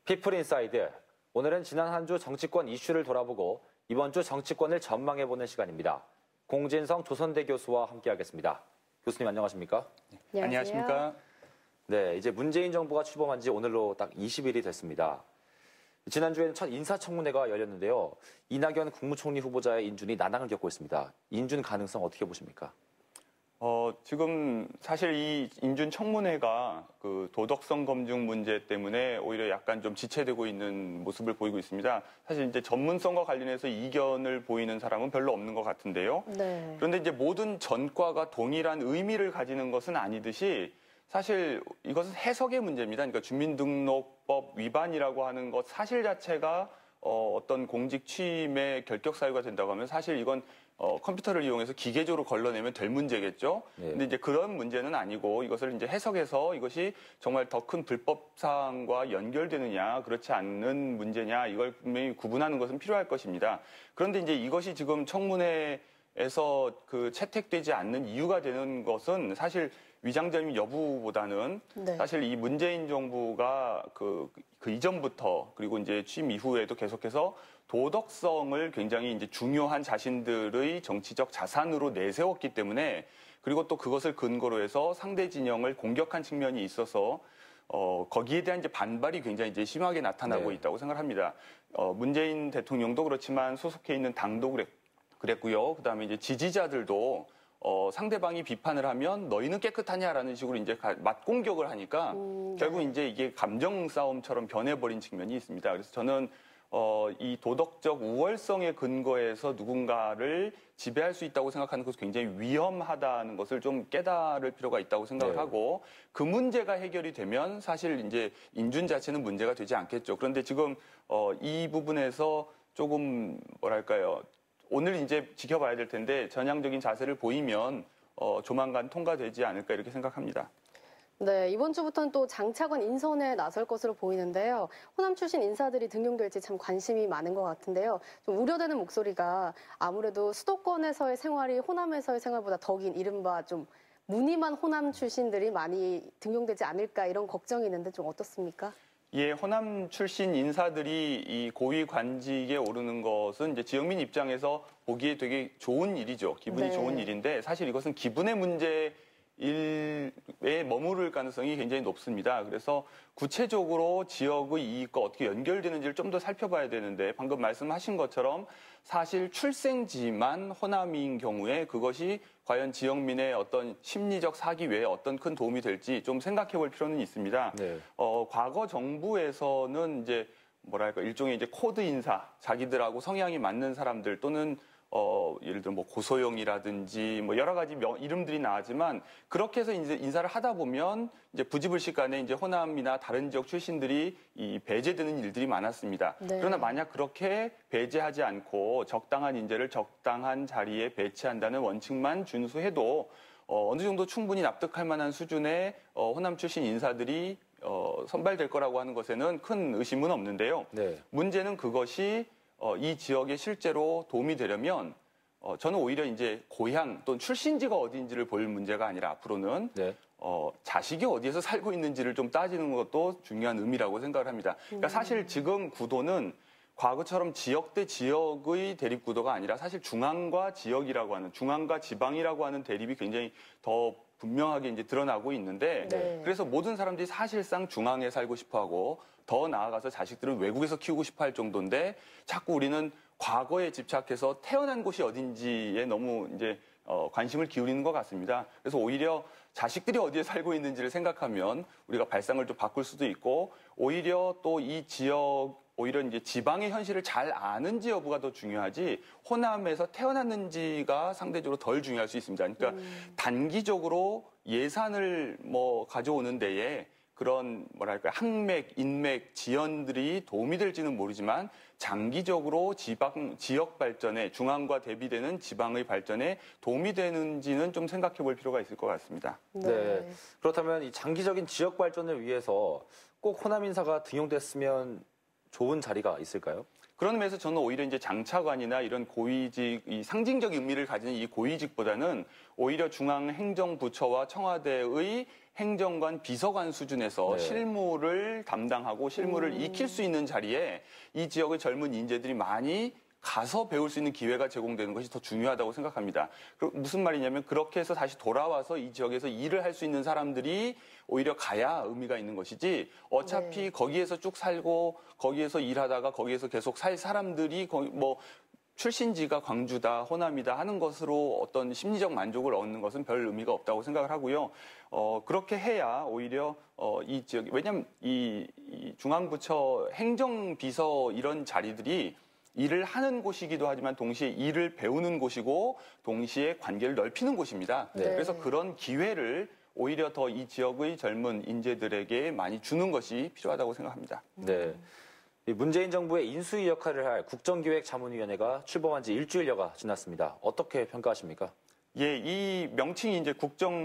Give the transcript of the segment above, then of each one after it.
피플 인사이드. 오늘은 지난 한 주 정치권 이슈를 돌아보고 이번 주 정치권을 전망해보는 시간입니다. 공진성 조선대 교수와 함께하겠습니다. 교수님 안녕하십니까? 네, 안녕하십니까? 네, 이제 문재인 정부가 출범한 지 오늘로 딱 20일이 됐습니다. 지난주에는 첫 인사청문회가 열렸는데요. 이낙연 국무총리 후보자의 인준이 난항을 겪고 있습니다. 인준 가능성 어떻게 보십니까? 지금 사실 이 인준 청문회가 그 도덕성 검증 문제 때문에 오히려 약간 좀 지체되고 있는 모습을 보이고 있습니다. 사실 이제 전문성과 관련해서 이견을 보이는 사람은 별로 없는 것 같은데요. 네. 그런데 이제 모든 전과가 동일한 의미를 가지는 것은 아니듯이 사실 이것은 해석의 문제입니다. 그러니까 주민등록법 위반이라고 하는 것 사실 자체가 어떤 공직 취임의 결격 사유가 된다고 하면 사실 이건 컴퓨터를 이용해서 기계적으로 걸러내면 될 문제겠죠. 네. 근데 이제 그런 문제는 아니고 이것을 이제 해석해서 이것이 정말 더 큰 불법 사항과 연결되느냐, 그렇지 않는 문제냐, 이걸 분명히 구분하는 것은 필요할 것입니다. 그런데 이제 이것이 지금 청문회에서 그 채택되지 않는 이유가 되는 것은 사실 위장전입 여부보다는 네. 사실 이 문재인 정부가 그 이전부터 그리고 이제 취임 이후에도 계속해서 도덕성을 굉장히 이제 중요한 자신들의 정치적 자산으로 내세웠기 때문에 그리고 또 그것을 근거로 해서 상대 진영을 공격한 측면이 있어서 거기에 대한 이제 반발이 굉장히 이제 심하게 나타나고 네. 있다고 생각합니다. 문재인 대통령도 그렇지만 소속해 있는 당도 그랬고요. 그다음에 이제 지지자들도 상대방이 비판을 하면 너희는 깨끗하냐라는 식으로 이제 맞공격을 하니까 결국 이제 이게 감정 싸움처럼 변해버린 측면이 있습니다. 그래서 저는 이 도덕적 우월성의 근거에서 누군가를 지배할 수 있다고 생각하는 것은 굉장히 위험하다는 것을 좀 깨달을 필요가 있다고 생각을 네. 하고 그 문제가 해결이 되면 사실 이제 인준 자체는 문제가 되지 않겠죠. 그런데 지금 이 부분에서 조금 뭐랄까요? 오늘 이제 지켜봐야 될 텐데 전향적인 자세를 보이면 조만간 통과되지 않을까 이렇게 생각합니다. 네, 이번 주부터는 또 장차관 인선에 나설 것으로 보이는데요. 호남 출신 인사들이 등용될지 참 관심이 많은 것 같은데요. 좀 우려되는 목소리가 아무래도 수도권에서의 생활이 호남에서의 생활보다 더 긴 이른바 좀 무늬만 호남 출신들이 많이 등용되지 않을까 이런 걱정이 있는데 좀 어떻습니까? 예, 호남 출신 인사들이 이 고위 관직에 오르는 것은 이제 지역민 입장에서 보기에 되게 좋은 일이죠. 기분이 네. 좋은 일인데 사실 이것은 기분의 문제에 머무를 가능성이 굉장히 높습니다. 그래서 구체적으로 지역의 이익과 어떻게 연결되는지를 좀 더 살펴봐야 되는데 방금 말씀하신 것처럼 사실 출생지만 호남인 경우에 그것이 과연 지역민의 어떤 심리적 사기 외에 어떤 큰 도움이 될지 좀 생각해 볼 필요는 있습니다. 네. 과거 정부에서는 이제 뭐랄까 일종의 이제 코드 인사, 자기들하고 성향이 맞는 사람들 또는 예를 들어 뭐 고소영이라든지 뭐 여러 가지 이름들이 나왔지만 그렇게 해서 이제 인사를 하다 보면 이제 부지불식간에 이제 호남이나 다른 지역 출신들이 이 배제되는 일들이 많았습니다. 네. 그러나 만약 그렇게 배제하지 않고 적당한 인재를 적당한 자리에 배치한다는 원칙만 준수해도 어느 정도 충분히 납득할 만한 수준의 호남 출신 인사들이 선발될 거라고 하는 것에는 큰 의심은 없는데요. 네. 문제는 그것이 이 지역에 실제로 도움이 되려면 저는 오히려 이제 고향 또는 출신지가 어디인지를 볼 문제가 아니라 앞으로는 네. 자식이 어디에서 살고 있는지를 좀 따지는 것도 중요한 의미라고 생각을 합니다. 그러니까 사실 지금 구도는 과거처럼 지역 대 지역의 대립 구도가 아니라 사실 중앙과 지역이라고 하는 중앙과 지방이라고 하는 대립이 굉장히 더 분명하게 이제 드러나고 있는데 네. 그래서 모든 사람들이 사실상 중앙에 살고 싶어하고 더 나아가서 자식들은 외국에서 키우고 싶어할 정도인데 자꾸 우리는 과거에 집착해서 태어난 곳이 어딘지에 너무 이제 관심을 기울이는 것 같습니다. 그래서 오히려 자식들이 어디에 살고 있는지를 생각하면 우리가 발상을 좀 바꿀 수도 있고 오히려 또 이 지역 오히려 이제 지방의 현실을 잘 아는지 여부가 더 중요하지 호남에서 태어났는지가 상대적으로 덜 중요할 수 있습니다. 그러니까 단기적으로 예산을 뭐 가져오는 데에 그런 뭐랄까 항맥, 인맥, 지연들이 도움이 될지는 모르지만 장기적으로 지역 발전에 중앙과 대비되는 지방의 발전에 도움이 되는지는 좀 생각해 볼 필요가 있을 것 같습니다. 네. 그렇다면 이 장기적인 지역 발전을 위해서 꼭 호남 인사가 등용됐으면 좋은 자리가 있을까요? 그런 면에서 저는 오히려 이제 장차관이나 이런 고위직, 이 상징적 의미를 가지는 이 고위직보다는 오히려 중앙행정부처와 청와대의 행정관, 비서관 수준에서 네. 실무를 담당하고 실무를 익힐 수 있는 자리에 이 지역의 젊은 인재들이 많이 가서 배울 수 있는 기회가 제공되는 것이 더 중요하다고 생각합니다. 무슨 말이냐면 그렇게 해서 다시 돌아와서 이 지역에서 일을 할 수 있는 사람들이 오히려 가야 의미가 있는 것이지 어차피 네. 거기에서 쭉 살고 거기에서 일하다가 거기에서 계속 살 사람들이 뭐 출신지가 광주다, 호남이다 하는 것으로 어떤 심리적 만족을 얻는 것은 별 의미가 없다고 생각을 하고요. 그렇게 해야 오히려 이 지역, 왜냐하면 이 중앙부처 행정비서 이런 자리들이 일을 하는 곳이기도 하지만 동시에 일을 배우는 곳이고 동시에 관계를 넓히는 곳입니다. 네. 그래서 그런 기회를 오히려 더 이 지역의 젊은 인재들에게 많이 주는 것이 필요하다고 생각합니다. 네. 이 문재인 정부의 인수위 역할을 할 국정기획자문위원회가 출범한 지 일주일여가 지났습니다. 어떻게 평가하십니까? 예, 이 명칭이 이제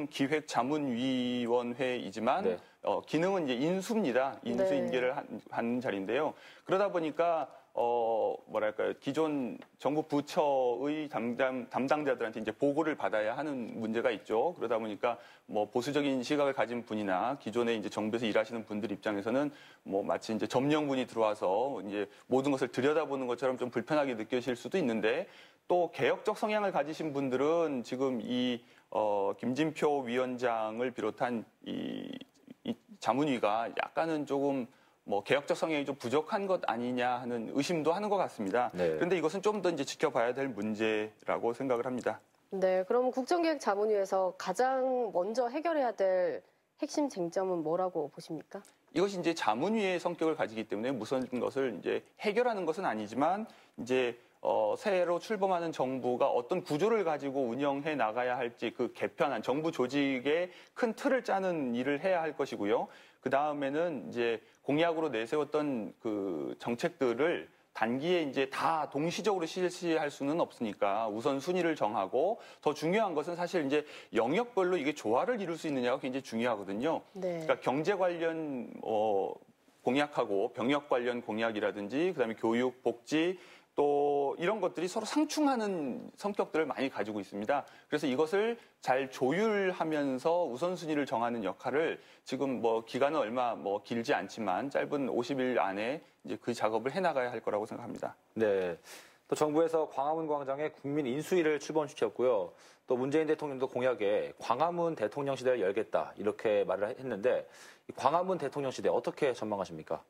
국정기획자문위원회이지만 네. 기능은 이제 인수입니다. 인수 네. 인계를 하는 자리인데요. 그러다 보니까 뭐랄까요, 기존 정부 부처의 담당자들한테 이제 보고를 받아야 하는 문제가 있죠. 그러다 보니까 뭐 보수적인 시각을 가진 분이나 기존에 이제 정부에서 일하시는 분들 입장에서는 뭐 마치 이제 점령군이 들어와서 이제 모든 것을 들여다보는 것처럼 좀 불편하게 느껴질 수도 있는데 또 개혁적 성향을 가지신 분들은 지금 이 김진표 위원장을 비롯한 이 자문위가 약간은 조금 뭐 개혁적 성향이 좀 부족한 것 아니냐 하는 의심도 하는 것 같습니다. 네. 그런데 이것은 좀 더 이제 지켜봐야 될 문제라고 생각을 합니다. 네, 그럼 국정기획자문위에서 가장 먼저 해결해야 될 핵심 쟁점은 뭐라고 보십니까? 이것이 이제 자문위의 성격을 가지기 때문에 무슨 것을 이제 해결하는 것은 아니지만 이제 새로 출범하는 정부가 어떤 구조를 가지고 운영해 나가야 할지 그 개편한 정부 조직의 큰 틀을 짜는 일을 해야 할 것이고요. 그 다음에는 이제 공약으로 내세웠던 그 정책들을 단기에 이제 다 동시적으로 실시할 수는 없으니까 우선 순위를 정하고 더 중요한 것은 사실 이제 영역별로 이게 조화를 이룰 수 있느냐가 굉장히 중요하거든요. 네. 그러니까 경제 관련 공약하고 병역 관련 공약이라든지 그다음에 교육, 복지 또 이런 것들이 서로 상충하는 성격들을 많이 가지고 있습니다. 그래서 이것을 잘 조율하면서 우선순위를 정하는 역할을 지금 뭐 기간은 얼마 뭐 길지 않지만 짧은 50일 안에 이제 그 작업을 해나가야 할 거라고 생각합니다. 네. 또 정부에서 광화문 광장에 국민 인수위를 출범시켰고요. 또 문재인 대통령도 공약에 광화문 대통령 시대를 열겠다 이렇게 말을 했는데 이 광화문 대통령 시대 어떻게 전망하십니까?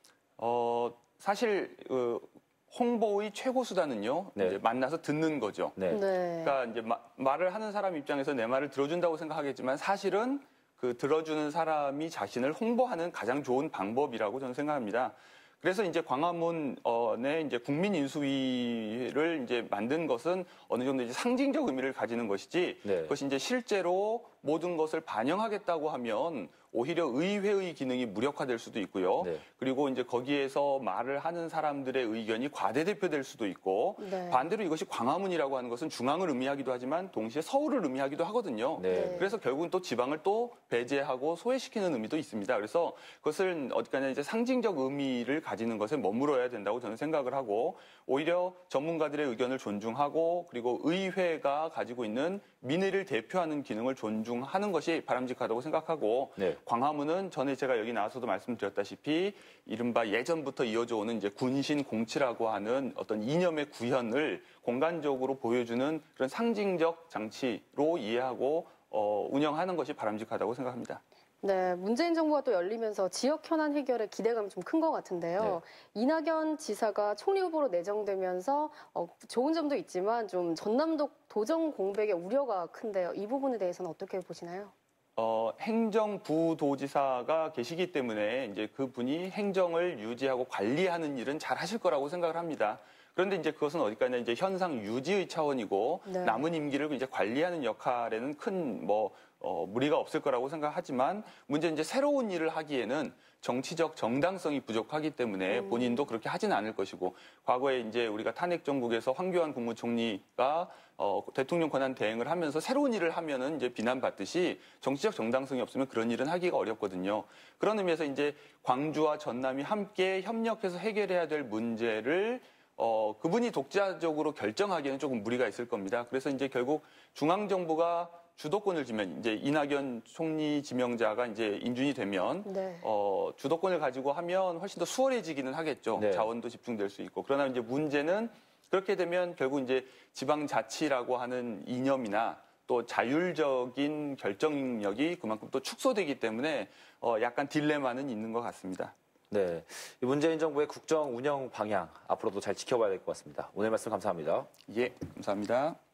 사실 홍보의 최고 수단은요. 네. 이제 만나서 듣는 거죠. 네. 네. 그러니까 이제 말을 하는 사람 입장에서 내 말을 들어준다고 생각하겠지만 사실은 그 들어주는 사람이 자신을 홍보하는 가장 좋은 방법이라고 저는 생각합니다. 그래서 이제 광화문에 이제 국민인수위를 이제 만든 것은 어느 정도 이제 상징적 의미를 가지는 것이지 네. 그것이 이제 실제로 모든 것을 반영하겠다고 하면 오히려 의회의 기능이 무력화될 수도 있고요. 네. 그리고 이제 거기에서 말을 하는 사람들의 의견이 과대대표될 수도 있고 네. 반대로 이것이 광화문이라고 하는 것은 중앙을 의미하기도 하지만 동시에 서울을 의미하기도 하거든요. 네. 그래서 결국은 또 지방을 또 배제하고 소외시키는 의미도 있습니다. 그래서 그것을 어디까지나 이제 상징적 의미를 가지는 것에 머물러야 된다고 저는 생각을 하고 오히려 전문가들의 의견을 존중하고 그리고 의회가 가지고 있는 민의를 대표하는 기능을 존중하는 것이 바람직하다고 생각하고 네. 광화문은 전에 제가 여기 나와서도 말씀드렸다시피 이른바 예전부터 이어져 오는 이제 군신 공치라고 하는 어떤 이념의 구현을 공간적으로 보여주는 그런 상징적 장치로 이해하고 운영하는 것이 바람직하다고 생각합니다. 네, 문재인 정부가 또 열리면서 지역 현안 해결에 기대감이 좀 큰 것 같은데요. 이낙연 지사가 총리 후보로 내정되면서 좋은 점도 있지만 좀 전남도 도정 공백의 우려가 큰데요. 이 부분에 대해서는 어떻게 보시나요? 행정부도지사가 계시기 때문에 이제 그분이 행정을 유지하고 관리하는 일은 잘 하실 거라고 생각을 합니다. 그런데 이제 그것은 어디까지나 이제 현상 유지의 차원이고 네. 남은 임기를 이제 관리하는 역할에는 큰 무리가 없을 거라고 생각하지만 문제는 이제 새로운 일을 하기에는 정치적 정당성이 부족하기 때문에 본인도 그렇게 하지는 않을 것이고 과거에 이제 우리가 탄핵 정국에서 황교안 국무총리가 대통령 권한 대행을 하면서 새로운 일을 하면은 이제 비난받듯이 정치적 정당성이 없으면 그런 일은 하기가 어렵거든요. 그런 의미에서 이제 광주와 전남이 함께 협력해서 해결해야 될 문제를 그분이 독자적으로 결정하기에는 조금 무리가 있을 겁니다. 그래서 이제 결국 중앙정부가 주도권을 쥐면 이제 이낙연 총리 지명자가 이제 인준이 되면 네. 주도권을 가지고 하면 훨씬 더 수월해지기는 하겠죠. 네. 자원도 집중될 수 있고. 그러나 이제 문제는 그렇게 되면 결국 이제 지방자치라고 하는 이념이나 또 자율적인 결정력이 그만큼 또 축소되기 때문에 약간 딜레마는 있는 것 같습니다. 네, 이 문재인 정부의 국정 운영 방향 앞으로도 잘 지켜봐야 될 것 같습니다. 오늘 말씀 감사합니다. 예, 감사합니다.